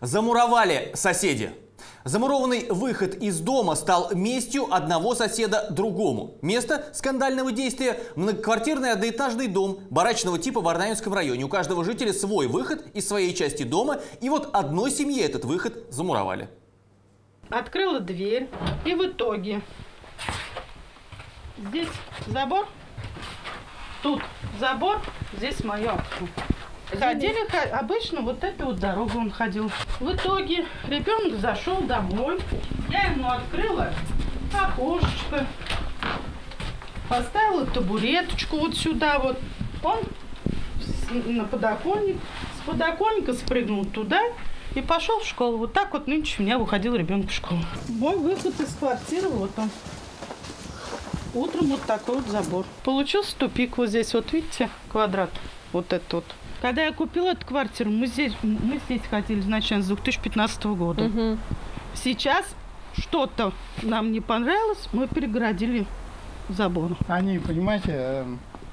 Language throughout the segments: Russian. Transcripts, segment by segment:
Замуровали соседи. Замурованный выход из дома стал местью одного соседа другому. Место скандального действия – многоквартирный одноэтажный дом барачного типа в Арнаинском районе. У каждого жителя свой выход из своей части дома. И вот одной семье этот выход замуровали. Открыла дверь, и в итоге здесь забор, тут забор, здесь мое окно. Ходили, обычно вот эту вот дорогу он ходил. В итоге ребенок зашел домой, я ему открыла окошечко, поставила табуреточку вот сюда вот. Он на подоконник, с подоконника спрыгнул туда и пошел в школу. Вот так вот нынче у меня выходил ребенок в школу. Мой выход из квартиры, вот он. Утром вот такой вот забор. Получился тупик вот здесь, вот видите, квадрат, вот этот вот. Когда я купила эту квартиру, мы здесь хотели изначально с 2015 года. Угу. Сейчас что-то нам не понравилось, мы перегородили забор. Они, понимаете,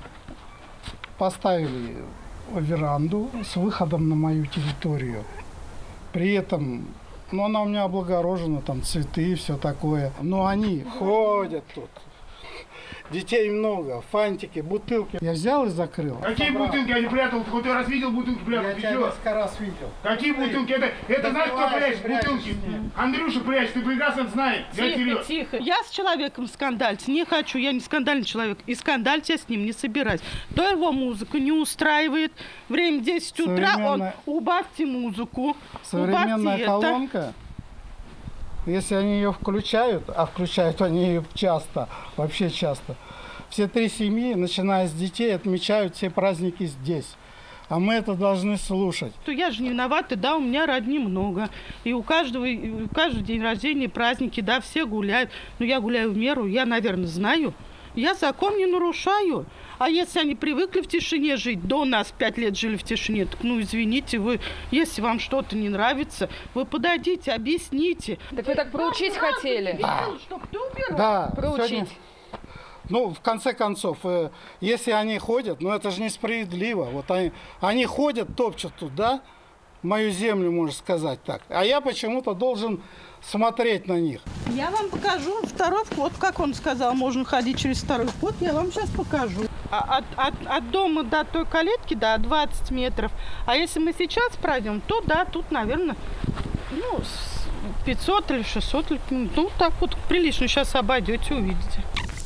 поставили веранду с выходом на мою территорию. При этом, ну, она у меня облагорожена, там цветы и все такое. Но они ходят тут. Детей много, фантики, бутылки. Я взял и закрыл. Какие бутылки я не прятал? Ты хоть раз видел бутылки прятал? Я тебя несколько раз видел. Какие бутылки? Это знаешь, кто прячет бутылки? Андрюша прячет, ты прекрасно знаешь. Тихо, тихо. Я с человеком скандалить не хочу, я не скандальный человек. И скандалить я с ним не собираюсь. То его музыка не устраивает. Время 10 утра, он убавьте музыку. Современная колонка. Если они ее включают, а включают они ее часто, вообще часто, все три семьи, начиная с детей, отмечают все праздники здесь. А мы это должны слушать. Я же не виновата, да, у меня родни много. И у каждого день рождения, праздники, да, все гуляют. Но я гуляю в меру, я, наверное, знаю. Я закон не нарушаю. А если они привыкли в тишине жить, до нас 5 лет жили в тишине, так, ну, извините, вы, если вам что-то не нравится, вы подойдите, объясните. Так вы так проучить хотели? Да. Чтобы ты убирал. Да. Проучить. Сегодня, ну, в конце концов, если они ходят, ну, это же несправедливо. Вот они ходят, топчут туда, мою землю, можно сказать так. А я почему-то должен смотреть на них. Я вам покажу второй вход, как он сказал, можно ходить через второй вход, я вам сейчас покажу. От дома до той калитки, да, 20 метров. А если мы сейчас пройдем, то, да, тут, наверное, ну, 500 или 600, ну, так вот прилично. Сейчас обойдете, увидите.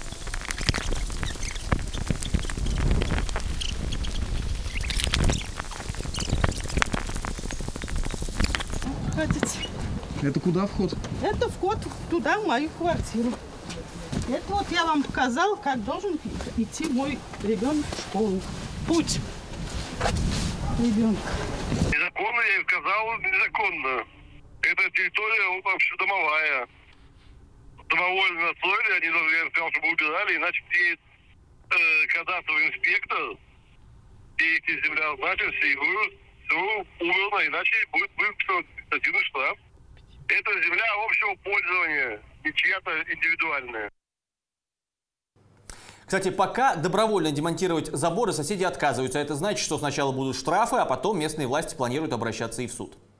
Ходите. Это куда вход? Это вход туда, в мою квартиру. Это вот я вам показала, как должен идти мой ребенок в школу. Путь ребенка. Незаконно, я им сказал, незаконно. Эта территория вообще домовая. Домовой настроили, они должны, я сказал, чтобы убирали, иначе приедет кадастровый инспектор, и эти земля значится, и все убрано, иначе будет выписан административный штраф. Это земля общего пользования, не чья-то индивидуальная. Кстати, пока добровольно демонтировать заборы соседи отказываются. Это значит, что сначала будут штрафы, а потом местные власти планируют обращаться и в суд.